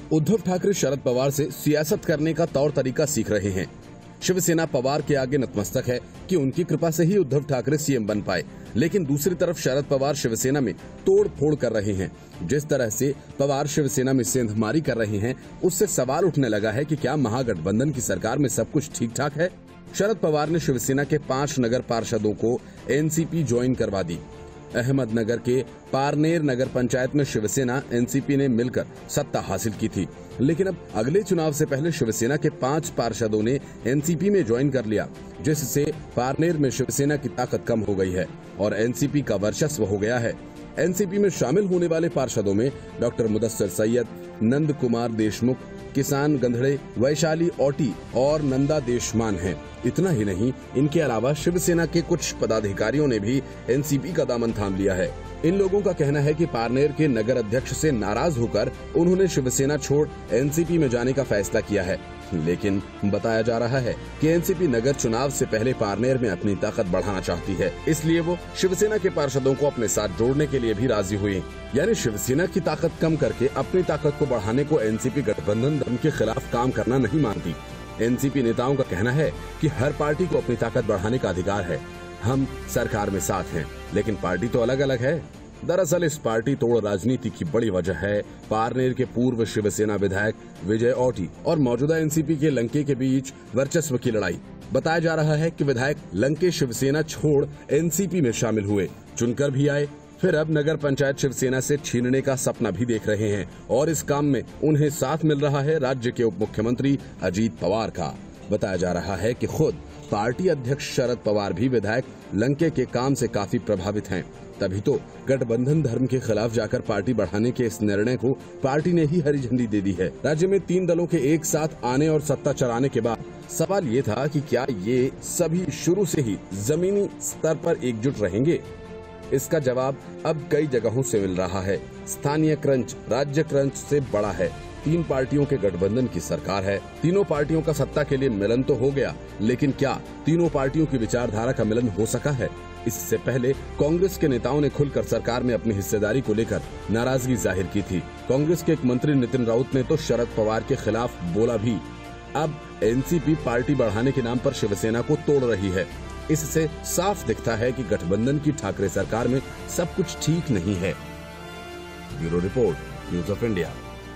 उद्धव ठाकरे शरद पवार से सियासत करने का तौर तरीका सीख रहे हैं। शिवसेना पवार के आगे नतमस्तक है कि उनकी कृपा से ही उद्धव ठाकरे सीएम बन पाए, लेकिन दूसरी तरफ शरद पवार शिवसेना में तोड़ फोड़ कर रहे हैं। जिस तरह से पवार शिवसेना में सेंधमारी कर रहे हैं, उससे सवाल उठने लगा है कि क्या महागठबंधन की सरकार में सब कुछ ठीक ठाक है। शरद पवार ने शिवसेना के 5 नगर पार्षदों को एनसीपी ज्वाइन करवा दी। अहमदनगर के पारनेर नगर पंचायत में शिवसेना एनसीपी ने मिलकर सत्ता हासिल की थी, लेकिन अब अगले चुनाव से पहले शिवसेना के 5 पार्षदों ने एनसीपी में ज्वाइन कर लिया, जिससे पारनेर में शिवसेना की ताकत कम हो गई है और एनसीपी का वर्चस्व हो गया है। एनसीपी में शामिल होने वाले पार्षदों में डॉक्टर मुदस्सिर सैयद, नंद कुमार देशमुख, किसान गंधड़े, वैशाली औटी और नंदा देशमान हैं। इतना ही नहीं, इनके अलावा शिवसेना के कुछ पदाधिकारियों ने भी एनसीपी का दामन थाम लिया है। इन लोगों का कहना है कि पारनेर के नगर अध्यक्ष से नाराज होकर उन्होंने शिवसेना छोड़ एनसीपी में जाने का फैसला किया है, लेकिन बताया जा रहा है कि एनसीपी नगर चुनाव से पहले पारनेर में अपनी ताकत बढ़ाना चाहती है, इसलिए वो शिवसेना के पार्षदों को अपने साथ जोड़ने के लिए भी राजी हुई। यानी शिवसेना की ताकत कम करके अपनी ताकत को बढ़ाने को एनसीपी गठबंधन दल के खिलाफ काम करना नहीं मानती। एनसीपी नेताओं का कहना है कि हर पार्टी को अपनी ताकत बढ़ाने का अधिकार है। हम सरकार में साथ हैं, लेकिन पार्टी तो अलग अलग है। दरअसल इस पार्टी तोड़ राजनीति की बड़ी वजह है पारनेर के पूर्व शिवसेना विधायक विजय औटी और मौजूदा एनसीपी के लंके के बीच वर्चस्व की लड़ाई। बताया जा रहा है कि विधायक लंके शिवसेना छोड़ एनसीपी में शामिल हुए, चुनकर भी आए, फिर अब नगर पंचायत शिवसेना से छीनने का सपना भी देख रहे हैं और इस काम में उन्हें साथ मिल रहा है राज्य के उप मुख्यमंत्री अजीत पवार का। बताया जा रहा है कि खुद पार्टी अध्यक्ष शरद पवार भी विधायक लंके के काम से काफी प्रभावित हैं। तभी तो गठबंधन धर्म के खिलाफ जाकर पार्टी बढ़ाने के इस निर्णय को पार्टी ने ही हरी झंडी दे दी है। राज्य में 3 दलों के एक साथ आने और सत्ता चलाने के बाद सवाल ये था कि क्या ये सभी शुरू से ही जमीनी स्तर पर एकजुट रहेंगे। इसका जवाब अब कई जगहों से मिल रहा है। स्थानीय क्रंच राज्य क्रंच से बड़ा है। 3 पार्टियों के गठबंधन की सरकार है। तीनों पार्टियों का सत्ता के लिए मिलन तो हो गया, लेकिन क्या तीनों पार्टियों की विचारधारा का मिलन हो सका है। इससे पहले कांग्रेस के नेताओं ने खुलकर सरकार में अपनी हिस्सेदारी को लेकर नाराजगी जाहिर की थी। कांग्रेस के एक मंत्री नितिन राउत ने तो शरद पवार के खिलाफ बोला भी। अब एनसीपी पार्टी बढ़ाने के नाम पर शिवसेना को तोड़ रही है। इससे साफ दिखता है कि गठबंधन की ठाकरे सरकार में सब कुछ ठीक नहीं है। Bureau report, news of India.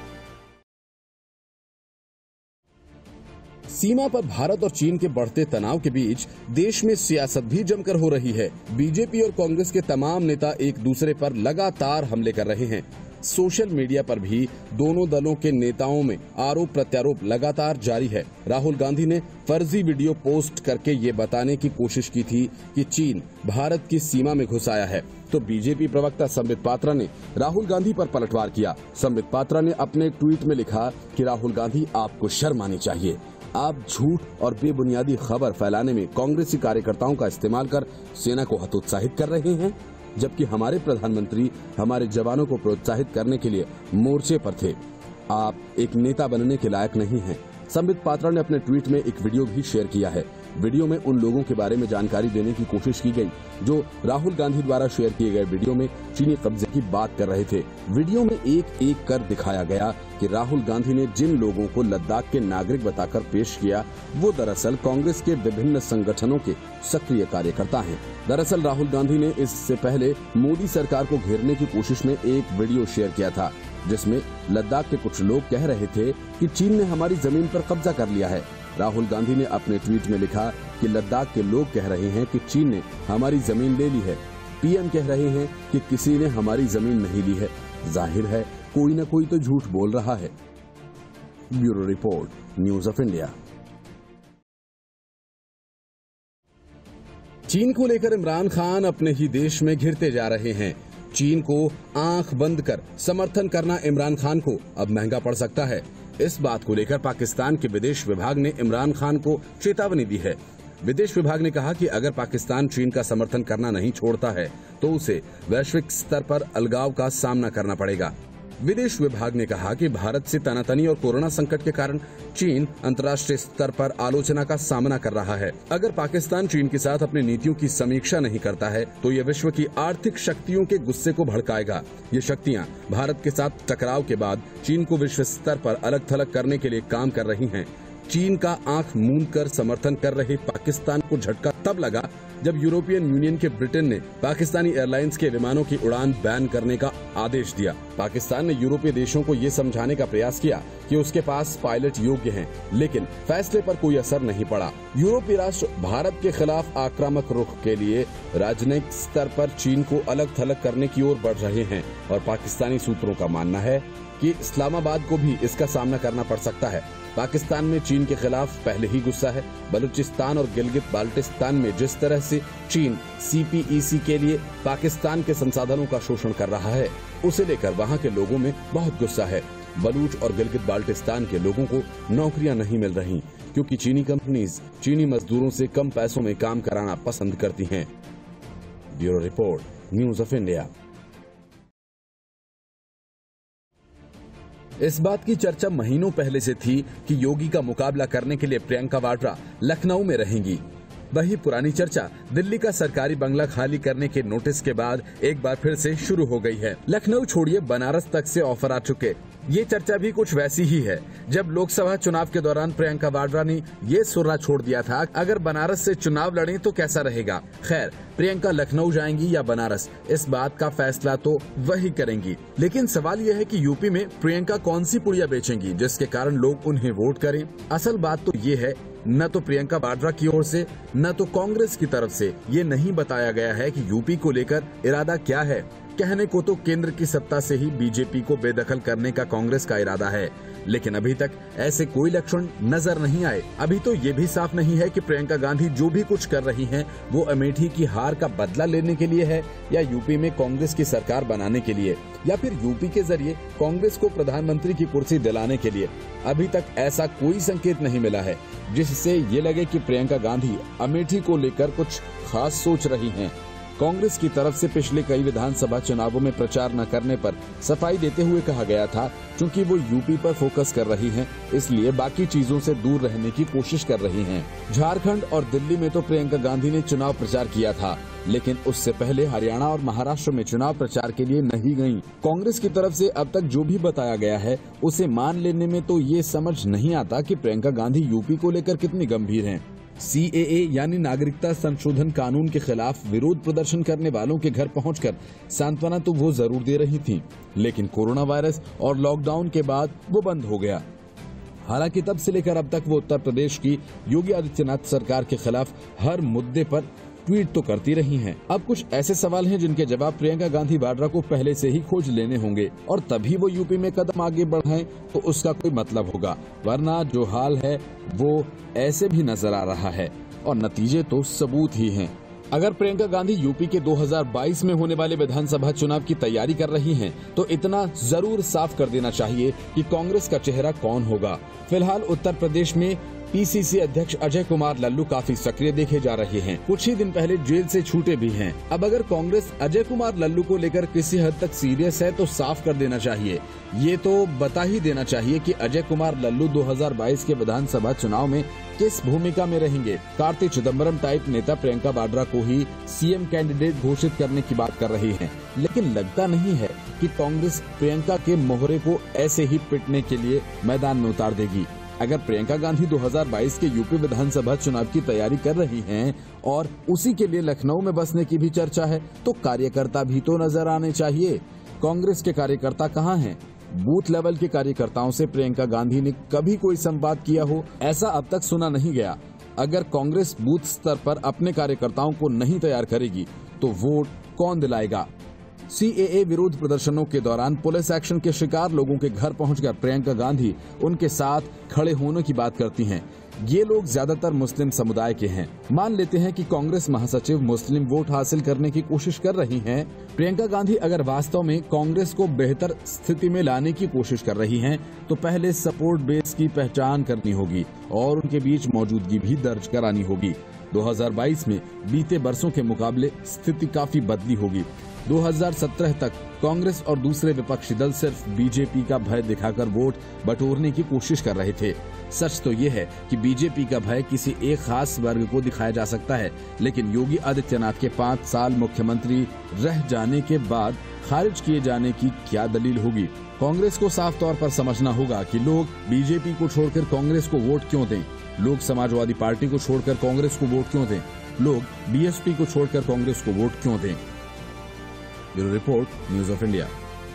सीमा पर भारत और चीन के बढ़ते तनाव के बीच देश में सियासत भी जमकर हो रही है। बीजेपी और कांग्रेस के तमाम नेता एक दूसरे पर लगातार हमले कर रहे हैं। सोशल मीडिया पर भी दोनों दलों के नेताओं में आरोप प्रत्यारोप लगातार जारी है। राहुल गांधी ने फर्जी वीडियो पोस्ट करके ये बताने की कोशिश की थी कि चीन भारत की सीमा में घुस आया है, तो बीजेपी प्रवक्ता संबित पात्रा ने राहुल गांधी पर पलटवार किया। संबित पात्रा ने अपने ट्वीट में लिखा कि राहुल गांधी, आपको शर्म आनी चाहिए। आप झूठ और बेबुनियादी खबर फैलाने में कांग्रेसी कार्यकर्ताओं का इस्तेमाल कर सेना को हतोत्साहित कर रहे हैं, जबकि हमारे प्रधानमंत्री हमारे जवानों को प्रोत्साहित करने के लिए मोर्चे पर थे। आप एक नेता बनने के लायक नहीं हैं। संबित पात्रा ने अपने ट्वीट में एक वीडियो भी शेयर किया है। वीडियो में उन लोगों के बारे में जानकारी देने की कोशिश की गई जो राहुल गांधी द्वारा शेयर किए गए वीडियो में चीनी कब्जे की बात कर रहे थे। वीडियो में एक एक कर दिखाया गया कि राहुल गांधी ने जिन लोगों को लद्दाख के नागरिक बताकर पेश किया, वो दरअसल कांग्रेस के विभिन्न संगठनों के सक्रिय कार्यकर्ता हैं। दरअसल राहुल गांधी ने इससे पहले मोदी सरकार को घेरने की कोशिश में एक वीडियो शेयर किया था, जिसमें लद्दाख के कुछ लोग कह रहे थे कि चीन ने हमारी जमीन पर कब्जा कर लिया है। राहुल गांधी ने अपने ट्वीट में लिखा कि लद्दाख के लोग कह रहे हैं कि चीन ने हमारी जमीन ले ली है। पीएम कह रहे हैं कि किसी ने हमारी जमीन नहीं ली है। जाहिर है कोई न कोई तो झूठ बोल रहा है। Bureau report, news of India. चीन को लेकर इमरान खान अपने ही देश में घिरते जा रहे हैं। चीन को आंख बंद कर समर्थन करना इमरान खान को अब महंगा पड़ सकता है। इस बात को लेकर पाकिस्तान के विदेश विभाग ने इमरान खान को चेतावनी दी है। विदेश विभाग ने कहा कि अगर पाकिस्तान चीन का समर्थन करना नहीं छोड़ता है तो उसे वैश्विक स्तर पर अलगाव का सामना करना पड़ेगा। विदेश विभाग ने कहा कि भारत से तनातनी और कोरोना संकट के कारण चीन अंतर्राष्ट्रीय स्तर पर आलोचना का सामना कर रहा है। अगर पाकिस्तान चीन के साथ अपनी नीतियों की समीक्षा नहीं करता है तो ये विश्व की आर्थिक शक्तियों के गुस्से को भड़काएगा। ये शक्तियाँ भारत के साथ टकराव के बाद चीन को विश्व स्तर पर अलग थलग करने के लिए काम कर रही हैं। चीन का आंख मूंद कर समर्थन कर रहे पाकिस्तान को झटका तब लगा जब यूरोपियन यूनियन के ब्रिटेन ने पाकिस्तानी एयरलाइंस के विमानों की उड़ान बैन करने का आदेश दिया। पाकिस्तान ने यूरोपीय देशों को ये समझाने का प्रयास किया कि उसके पास पायलट योग्य हैं, लेकिन फैसले पर कोई असर नहीं पड़ा। यूरोपीय राष्ट्र भारत के खिलाफ आक्रामक रुख के लिए राजनयिक स्तर पर चीन को अलग थलग करने की ओर बढ़ रहे हैं और पाकिस्तानी सूत्रों का मानना है कि इस्लामाबाद को भी इसका सामना करना पड़ सकता है। पाकिस्तान में चीन के खिलाफ पहले ही गुस्सा है। बलूचिस्तान और गिलगित बाल्टिस्तान में जिस तरह से चीन CPEC के लिए पाकिस्तान के संसाधनों का शोषण कर रहा है, उसे लेकर वहां के लोगों में बहुत गुस्सा है। बलूच और गिलगित बाल्टिस्तान के लोगों को नौकरियां नहीं मिल रही क्योंकि चीनी कंपनीज चीनी मजदूरों से कम पैसों में काम कराना पसंद करती हैं। Bureau report, news of India. इस बात की चर्चा महीनों पहले से थी कि योगी का मुकाबला करने के लिए प्रियंका वाड्रा लखनऊ में रहेंगी। वही पुरानी चर्चा दिल्ली का सरकारी बंगला खाली करने के नोटिस के बाद एक बार फिर से शुरू हो गई है। लखनऊ छोड़िए, बनारस तक से ऑफर आ चुके। ये चर्चा भी कुछ वैसी ही है जब लोकसभा चुनाव के दौरान प्रियंका वाड्रा ने ये सुर्रा छोड़ दिया था, अगर बनारस से चुनाव लड़ें तो कैसा रहेगा। खैर, प्रियंका लखनऊ जाएंगी या बनारस, इस बात का फैसला तो वही करेंगी। लेकिन सवाल यह है कि यूपी में प्रियंका कौन सी पुड़िया बेचेंगी जिसके कारण लोग उन्हें वोट करें। असल बात तो ये है, न तो प्रियंका वाड्रा की ओर से न तो कांग्रेस की तरफ से ये नहीं बताया गया है कि यूपी को लेकर इरादा क्या है। कहने को तो केंद्र की सत्ता से ही बीजेपी को बेदखल करने का कांग्रेस का इरादा है, लेकिन अभी तक ऐसे कोई लक्षण नजर नहीं आए। अभी तो ये भी साफ नहीं है कि प्रियंका गांधी जो भी कुछ कर रही हैं, वो अमेठी की हार का बदला लेने के लिए है या यूपी में कांग्रेस की सरकार बनाने के लिए, या फिर यूपी के जरिए कांग्रेस को प्रधानमंत्री की कुर्सी दिलाने के लिए। अभी तक ऐसा कोई संकेत नहीं मिला है जिससे ये लगे कि प्रियंका गांधी अमेठी को लेकर कुछ खास सोच रही हैं। कांग्रेस की तरफ से पिछले कई विधानसभा चुनावों में प्रचार न करने पर सफाई देते हुए कहा गया था, क्योंकि वो यूपी पर फोकस कर रही हैं, इसलिए बाकी चीजों से दूर रहने की कोशिश कर रही हैं। झारखंड और दिल्ली में तो प्रियंका गांधी ने चुनाव प्रचार किया था, लेकिन उससे पहले हरियाणा और महाराष्ट्र में चुनाव प्रचार के लिए नहीं गयीं। कांग्रेस की तरफ से अब तक जो भी बताया गया है उसे मान लेने में तो ये समझ नहीं आता कि प्रियंका गांधी यूपी को लेकर कितनी गंभीर हैं। CAA यानी नागरिकता संशोधन कानून के खिलाफ विरोध प्रदर्शन करने वालों के घर पहुंचकर सांत्वना तो वो जरूर दे रही थी, लेकिन कोरोना वायरस और लॉकडाउन के बाद वो बंद हो गया। हालांकि तब से लेकर अब तक वो उत्तर प्रदेश की योगी आदित्यनाथ सरकार के खिलाफ हर मुद्दे पर ट्वीट तो करती रही हैं। अब कुछ ऐसे सवाल हैं जिनके जवाब प्रियंका गांधी वाड्रा को पहले से ही खोज लेने होंगे और तभी वो यूपी में कदम आगे बढ़ाएं तो उसका कोई मतलब होगा, वरना जो हाल है वो ऐसे भी नजर आ रहा है और नतीजे तो सबूत ही हैं। अगर प्रियंका गांधी यूपी के 2022 में होने वाले विधानसभा चुनाव की तैयारी कर रही हैं, तो इतना जरूर साफ कर देना चाहिए कि कांग्रेस का चेहरा कौन होगा। फिलहाल उत्तर प्रदेश में PCC अध्यक्ष अजय कुमार लल्लू काफी सक्रिय देखे जा रहे हैं। कुछ ही दिन पहले जेल से छूटे भी हैं। अब अगर कांग्रेस अजय कुमार लल्लू को लेकर किसी हद तक सीरियस है तो साफ कर देना चाहिए। ये तो बता ही देना चाहिए कि अजय कुमार लल्लू 2022 के विधानसभा चुनाव में किस भूमिका में रहेंगे। कार्ति चिदम्बरम टाइप नेता प्रियंका वाड्रा को ही CM कैंडिडेट घोषित करने की बात कर रही है, लेकिन लगता नहीं है कि कांग्रेस प्रियंका के मोहरे को ऐसे ही पिटने के लिए मैदान में उतार देगी। अगर प्रियंका गांधी 2022 के यूपी विधानसभा चुनाव की तैयारी कर रही हैं और उसी के लिए लखनऊ में बसने की भी चर्चा है, तो कार्यकर्ता भी तो नजर आने चाहिए। कांग्रेस के कार्यकर्ता कहाँ हैं? बूथ लेवल के कार्यकर्ताओं से प्रियंका गांधी ने कभी कोई संवाद किया हो, ऐसा अब तक सुना नहीं गया। अगर कांग्रेस बूथ स्तर पर अपने कार्यकर्ताओं को नहीं तैयार करेगी तो वोट कौन दिलाएगा? CAA विरोध प्रदर्शनों के दौरान पुलिस एक्शन के शिकार लोगों के घर पहुंचकर प्रियंका गांधी उनके साथ खड़े होने की बात करती हैं। ये लोग ज्यादातर मुस्लिम समुदाय के हैं। मान लेते हैं कि कांग्रेस महासचिव मुस्लिम वोट हासिल करने की कोशिश कर रही हैं। प्रियंका गांधी अगर वास्तव में कांग्रेस को बेहतर स्थिति में लाने की कोशिश कर रही हैं, तो पहले सपोर्ट बेस की पहचान करनी होगी और उनके बीच मौजूदगी भी दर्ज करानी होगी। 2022 में बीते बरसों के मुकाबले स्थिति काफी बदली होगी। 2017 तक कांग्रेस और दूसरे विपक्षी दल सिर्फ बीजेपी का भय दिखाकर वोट बटोरने की कोशिश कर रहे थे। सच तो ये है कि बीजेपी का भय किसी एक खास वर्ग को दिखाया जा सकता है, लेकिन योगी आदित्यनाथ के 5 साल मुख्यमंत्री रह जाने के बाद खारिज किए जाने की क्या दलील होगी? कांग्रेस को साफ तौर पर समझना होगा कि लोग बीजेपी को छोड़कर कांग्रेस को वोट क्यों दें, लोग समाजवादी पार्टी को छोड़कर कांग्रेस को वोट क्यों दें, लोग बीएसपी को छोड़कर कांग्रेस को वोट क्यों दें। Bureau report, news of India.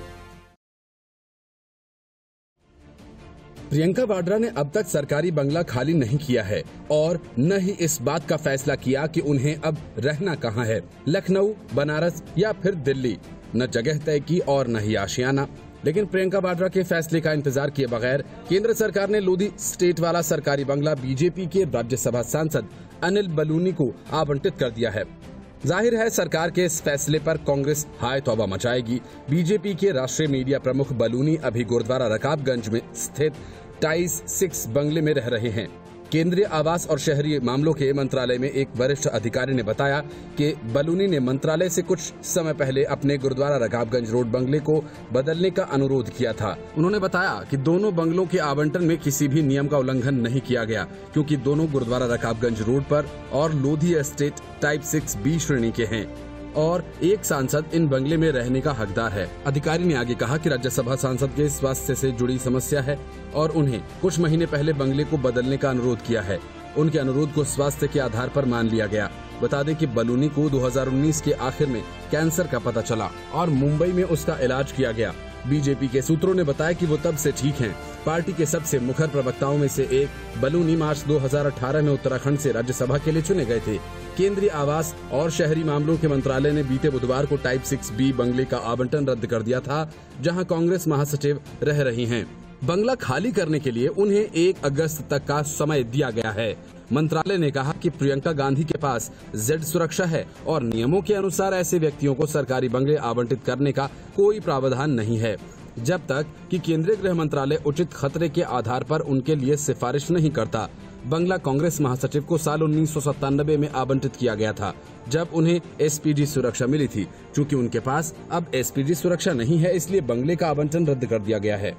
Priyanka Vadra ने अब तक सरकारी बंगला खाली नहीं किया है और न ही इस बात का फैसला किया कि उन्हें अब रहना कहां है, लखनऊ, बनारस या फिर दिल्ली। न जगह तय की और न ही आशियाना। लेकिन प्रियंका वाड्रा के फैसले का इंतजार किए बगैर केंद्र सरकार ने लोधी स्टेट वाला सरकारी बंगला बीजेपी के राज्यसभा सांसद अनिल बलूनी को आवंटित कर दिया है। जाहिर है सरकार के इस फैसले पर कांग्रेस हाय तौबा मचाएगी। बीजेपी के राष्ट्रीय मीडिया प्रमुख बलूनी अभी गुरुद्वारा रकाबगंज में स्थित टाइस 6 बंगले में रह रहे हैं। केंद्रीय आवास और शहरी मामलों के मंत्रालय में एक वरिष्ठ अधिकारी ने बताया कि बलूनी ने मंत्रालय से कुछ समय पहले अपने गुरुद्वारा रकाबगंज रोड बंगले को बदलने का अनुरोध किया था। उन्होंने बताया कि दोनों बंगलों के आवंटन में किसी भी नियम का उल्लंघन नहीं किया गया, क्योंकि दोनों गुरुद्वारा रकाबगंज रोड पर और लोधी एस्टेट टाइप 6B श्रेणी के हैं और एक सांसद इन बंगले में रहने का हकदार है। अधिकारी ने आगे कहा कि राज्यसभा सांसद के स्वास्थ्य से जुड़ी समस्या है और उन्हें कुछ महीने पहले बंगले को बदलने का अनुरोध किया है। उनके अनुरोध को स्वास्थ्य के आधार पर मान लिया गया। बता दें कि बलूनी को 2019 के आखिर में कैंसर का पता चला और मुंबई में उसका इलाज किया गया। बीजेपी के सूत्रों ने बताया कि वो तब से ठीक हैं। पार्टी के सबसे मुखर प्रवक्ताओं में से एक बलूनी मार्च 2018 में उत्तराखंड से राज्यसभा के लिए चुने गए थे। केंद्रीय आवास और शहरी मामलों के मंत्रालय ने बीते बुधवार को टाइप 6B बंगले का आवंटन रद्द कर दिया था, जहां कांग्रेस महासचिव रह रही हैं। बंगला खाली करने के लिए उन्हें 1 अगस्त तक का समय दिया गया है। मंत्रालय ने कहा कि प्रियंका गांधी के पास जेड सुरक्षा है और नियमों के अनुसार ऐसे व्यक्तियों को सरकारी बंगले आवंटित करने का कोई प्रावधान नहीं है, जब तक कि केंद्रीय गृह मंत्रालय उचित खतरे के आधार पर उनके लिए सिफारिश नहीं करता। बंगला कांग्रेस महासचिव को साल 1997 में आवंटित किया गया था, जब उन्हें एसपीजी सुरक्षा मिली थी। चूँकि उनके पास अब एसपीजी सुरक्षा नहीं है, इसलिए बंगले का आवंटन रद्द कर दिया गया है।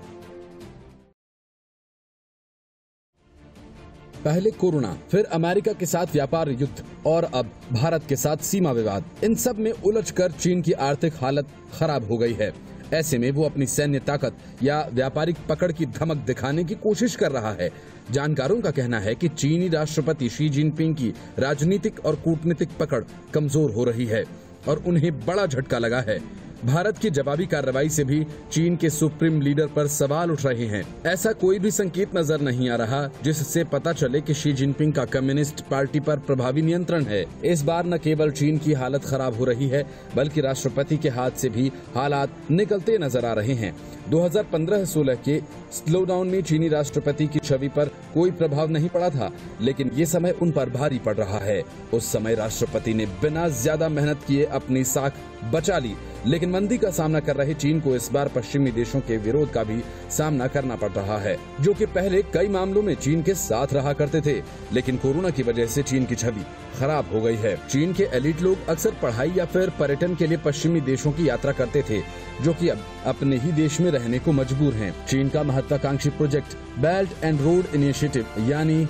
पहले कोरोना, फिर अमेरिका के साथ व्यापार युद्ध और अब भारत के साथ सीमा विवाद। इन सब में उलझकर चीन की आर्थिक हालत खराब हो गई है। ऐसे में वो अपनी सैन्य ताकत या व्यापारिक पकड़ की धमक दिखाने की कोशिश कर रहा है। जानकारों का कहना है कि चीनी राष्ट्रपति शी जिनपिंग की राजनीतिक और कूटनीतिक पकड़ कमजोर हो रही है और उन्हें बड़ा झटका लगा है। भारत की जवाबी कार्रवाई से भी चीन के सुप्रीम लीडर पर सवाल उठ रहे हैं। ऐसा कोई भी संकेत नजर नहीं आ रहा जिससे पता चले कि शी जिनपिंग का कम्युनिस्ट पार्टी पर प्रभावी नियंत्रण है। इस बार न केवल चीन की हालत खराब हो रही है, बल्कि राष्ट्रपति के हाथ से भी हालात निकलते नजर आ रहे हैं। 2015-16 के स्लोडाउन में चीनी राष्ट्रपति की छवि पर कोई प्रभाव नहीं पड़ा था, लेकिन ये समय उन पर भारी पड़ रहा है। उस समय राष्ट्रपति ने बिना ज्यादा मेहनत किए अपनी साख बचा ली, लेकिन मंदी का सामना कर रहे चीन को इस बार पश्चिमी देशों के विरोध का भी सामना करना पड़ रहा है, जो कि पहले कई मामलों में चीन के साथ रहा करते थे, लेकिन कोरोना की वजह से चीन की छवि खराब हो गई है। चीन के एलिट लोग अक्सर पढ़ाई या फिर पर्यटन के लिए पश्चिमी देशों की यात्रा करते थे, जो कि अब अपने ही देश में रहने को मजबूर हैं। चीन का महत्वाकांक्षी project belt and road initiative यानी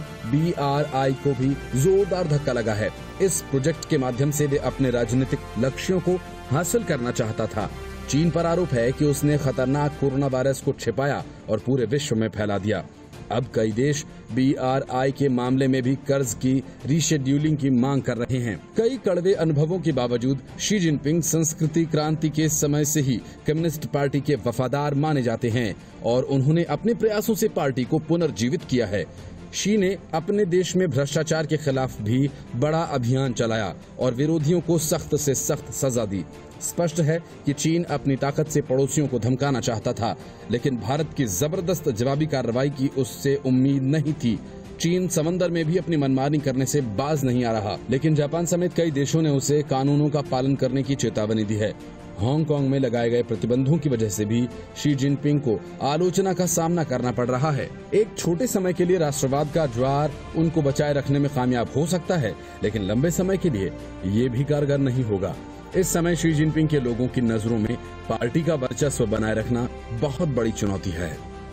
BRI को भी जोरदार धक्का लगा है। इस प्रोजेक्ट के माध्यम से वे अपने राजनीतिक लक्ष्यों को हासिल करना चाहता था। चीन पर आरोप है कि उसने खतरनाक कोरोना वायरस को छिपाया और पूरे विश्व में फैला दिया। अब कई देश BRI के मामले में भी कर्ज की रीशेड्यूलिंग की मांग कर रहे हैं। कई कड़वे अनुभवों के बावजूद शी जिनपिंग संस्कृति क्रांति के समय से ही कम्युनिस्ट पार्टी के वफादार माने जाते हैं और उन्होंने अपने प्रयासों से पार्टी को पुनर्जीवित किया है। शी ने अपने देश में भ्रष्टाचार के खिलाफ भी बड़ा अभियान चलाया और विरोधियों को सख्त से सख्त सजा दी। स्पष्ट है कि चीन अपनी ताकत से पड़ोसियों को धमकाना चाहता था, लेकिन भारत की जबरदस्त जवाबी कार्रवाई की उससे उम्मीद नहीं थी। चीन समंदर में भी अपनी मनमानी करने से बाज नहीं आ रहा, लेकिन जापान समेत कई देशों ने उसे कानूनों का पालन करने की चेतावनी दी है। हांगकांग में लगाए गए प्रतिबंधों की वजह से भी शी जिनपिंग को आलोचना का सामना करना पड़ रहा है। एक छोटे समय के लिए राष्ट्रवाद का ज्वार उनको बचाए रखने में कामयाब हो सकता है, लेकिन लंबे समय के लिए ये भी कारगर नहीं होगा। इस समय शी जिनपिंग के लोगों की नजरों में पार्टी का वर्चस्व बनाए रखना बहुत बड़ी चुनौती है।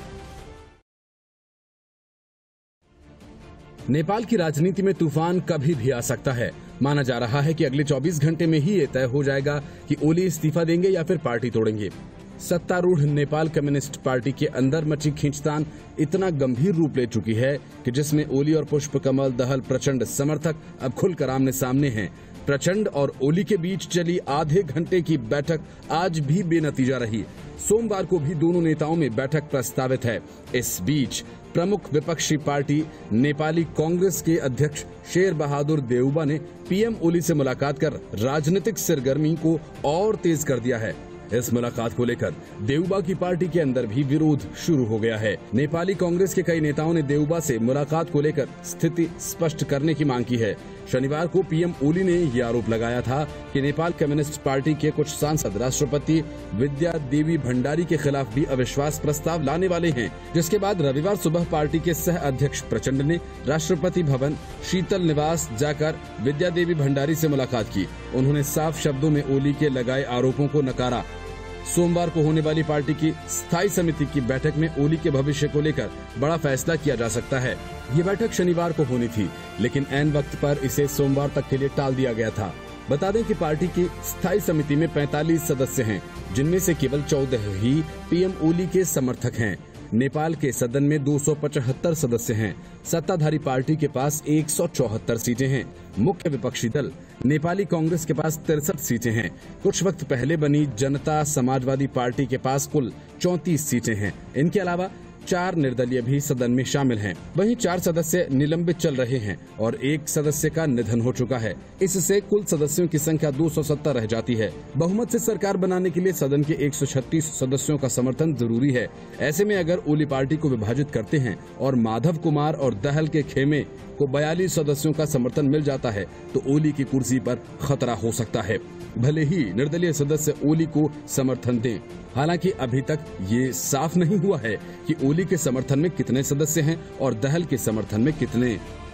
नेपाल की राजनीति में तूफान कभी भी आ सकता है। माना जा रहा है कि अगले 24 घंटे में ही ये तय हो जाएगा कि ओली इस्तीफा देंगे या फिर पार्टी तोड़ेंगे। सत्तारूढ़ नेपाल कम्युनिस्ट पार्टी के अंदर मची खींचतान इतना गंभीर रूप ले चुकी है कि जिसमें ओली और पुष्पकमल दहल प्रचंड समर्थक अब खुलकर आमने सामने हैं। प्रचंड और ओली के बीच चली आधे घंटे की बैठक आज भी बेनतीजा रही। सोमवार को भी दोनों नेताओं में बैठक प्रस्तावित है। इस बीच प्रमुख विपक्षी पार्टी नेपाली कांग्रेस के अध्यक्ष शेर बहादुर देउबा ने पीएम ओली से मुलाकात कर राजनीतिक सरगर्मी को और तेज कर दिया है। इस मुलाकात को लेकर देउबा की पार्टी के अंदर भी विरोध शुरू हो गया है। नेपाली कांग्रेस के कई नेताओं ने देउबा से मुलाकात को लेकर स्थिति स्पष्ट करने की मांग की है। शनिवार को पीएम ओली ने यह आरोप लगाया था कि नेपाल कम्युनिस्ट पार्टी के कुछ सांसद राष्ट्रपति विद्या देवी भंडारी के खिलाफ भी अविश्वास प्रस्ताव लाने वाले हैं, जिसके बाद रविवार सुबह पार्टी के सह अध्यक्ष प्रचंड ने राष्ट्रपति भवन शीतल निवास जाकर विद्या देवी भंडारी से मुलाकात की। उन्होंने साफ शब्दों में ओली के लगाए आरोपों को नकारा। सोमवार को होने वाली पार्टी की स्थायी समिति की बैठक में ओली के भविष्य को लेकर बड़ा फैसला किया जा सकता है। ये बैठक शनिवार को होनी थी, लेकिन ऐन वक्त पर इसे सोमवार तक के लिए टाल दिया गया था। बता दें कि पार्टी की स्थायी समिति में 45 सदस्य हैं, जिनमें से केवल 14 ही पीएम ओली के समर्थक हैं। नेपाल के सदन में 275 सदस्य हैं। सत्ताधारी पार्टी के पास 174 सीटें हैं। मुख्य विपक्षी दल नेपाली कांग्रेस के पास 63 सीटें हैं। कुछ वक्त पहले बनी जनता समाजवादी पार्टी के पास कुल 34 सीटें हैं। इनके अलावा 4 निर्दलीय भी सदन में शामिल हैं। वहीं 4 सदस्य निलंबित चल रहे हैं और 1 सदस्य का निधन हो चुका है। इससे कुल सदस्यों की संख्या 270 रह जाती है। बहुमत से सरकार बनाने के लिए सदन के 136 सदस्यों का समर्थन जरूरी है। ऐसे में अगर ओली पार्टी को विभाजित करते हैं और माधव कुमार और दहल के खेमे को 42 सदस्यों का समर्थन मिल जाता है तो ओली की कुर्सी पर खतरा हो सकता है, भले ही निर्दलीय सदस्य ओली को समर्थन दें। हालांकि अभी तक ये साफ नहीं हुआ है कि ओली के समर्थन में कितने सदस्य हैं और दहल के समर्थन में कितने।